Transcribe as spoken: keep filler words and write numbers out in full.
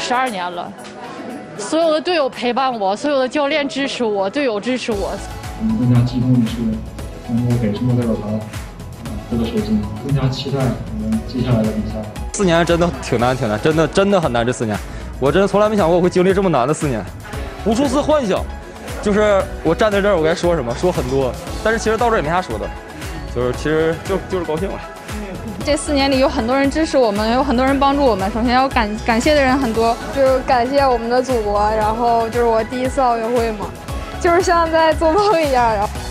十二年了，所有的队友陪伴我，所有的教练支持我，队友支持我。 我们更加激动的是，能够给中国代表团获得首金，更加期待我们接下来的比赛。 四年真的挺难，挺难，真的真的很难。这四年，我真的从来没想过我会经历这么难的四年，无数次幻想，就是我站在这儿，我该说什么，说很多，但是其实到这儿也没啥说的，就是其实就就是高兴了。 这四年里有很多人支持我们，有很多人帮助我们。首先要感感谢的人很多， 就是感谢我们的祖国，然后就是我第一次奥运会嘛，就是像在做梦一样，然后。